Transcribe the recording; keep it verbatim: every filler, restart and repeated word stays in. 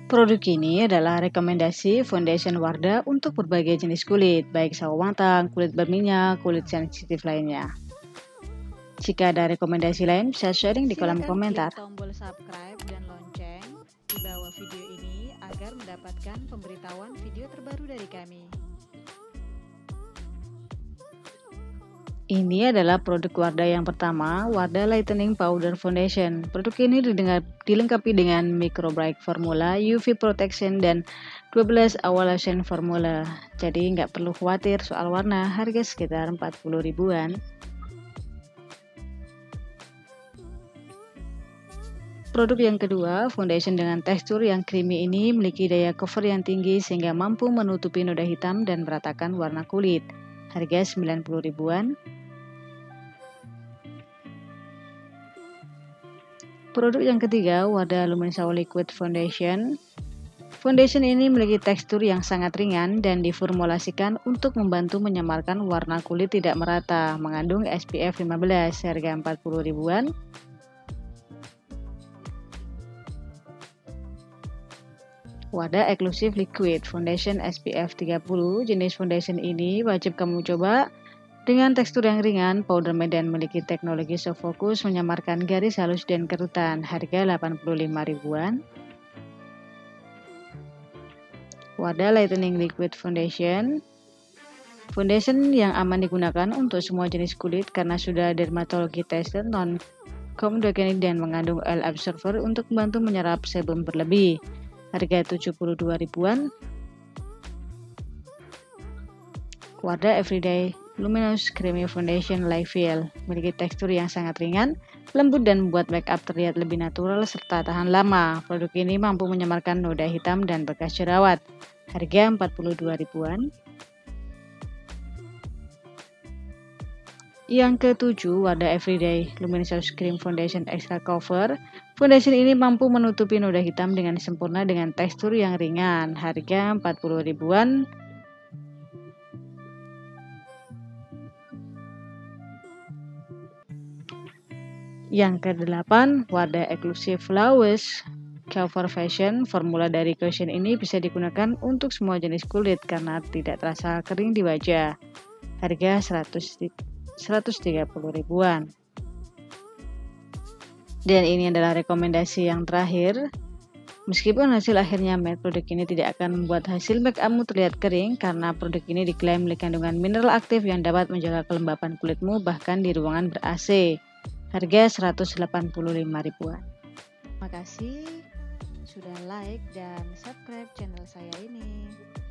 Produk ini adalah rekomendasi foundation Wardah untuk berbagai jenis kulit, baik sawo matang, kulit berminyak, kulit sensitif lainnya. Jika ada rekomendasi lain, bisa sharing di kolom Silakan komentar. klik tombol subscribe dan lonceng di bawah video ini agar mendapatkan pemberitahuan video terbaru dari kami. Ini adalah produk Wardah yang pertama, Wardah Lightening Powder Foundation. Produk ini didengar, dilengkapi dengan Micro Bright Formula, U V Protection, dan dua belas Awalation Formula. Jadi nggak perlu khawatir soal warna, harga sekitar empat puluh ribuan. Produk yang kedua, foundation dengan tekstur yang creamy ini memiliki daya cover yang tinggi sehingga mampu menutupi noda hitam dan meratakan warna kulit. Harga sembilan puluh ribuan. Produk yang ketiga, Wardah Luminous Liquid Foundation. Foundation ini memiliki tekstur yang sangat ringan dan diformulasikan untuk membantu menyamarkan warna kulit tidak merata, mengandung S P F lima belas, harga empat puluh ribuan. Wardah Exclusive Liquid Foundation S P F tiga puluh. Jenis foundation ini wajib kamu coba. Dengan tekstur yang ringan, powder medan memiliki teknologi soft focus menyamarkan garis halus dan kerutan. Harga delapan puluh lima ribuan. Wardah Lightening Liquid Foundation. Foundation yang aman digunakan untuk semua jenis kulit karena sudah dermatologi tested, non comedogenic dan mengandung oil absorber untuk membantu menyerap sebum berlebih. Harga tujuh puluh dua ribuan. Wardah Everyday Luminous Creamy Foundation Light Fill memiliki tekstur yang sangat ringan, lembut dan membuat makeup terlihat lebih natural serta tahan lama. Produk ini mampu menyamarkan noda hitam dan bekas jerawat. Harga empat puluh dua ribuan. Yang ketujuh, Wardah Everyday Luminous Cream Foundation Extra Cover. Foundation ini mampu menutupi noda hitam dengan sempurna dengan tekstur yang ringan. Harga empat puluh ribuan. Yang kedelapan, Wardah Exclusive Flawless Cover Fashion. Formula dari cushion ini bisa digunakan untuk semua jenis kulit karena tidak terasa kering di wajah. Harga seratus tiga puluh ribuan. Dan ini adalah rekomendasi yang terakhir. Meskipun hasil akhirnya matte, produk ini tidak akan membuat hasil make upmu terlihat kering karena produk ini diklaim memiliki kandungan mineral aktif yang dapat menjaga kelembapan kulitmu bahkan di ruangan ber-A C. Harga seratus delapan puluh lima ribuan. Terima kasih sudah like dan subscribe channel saya ini.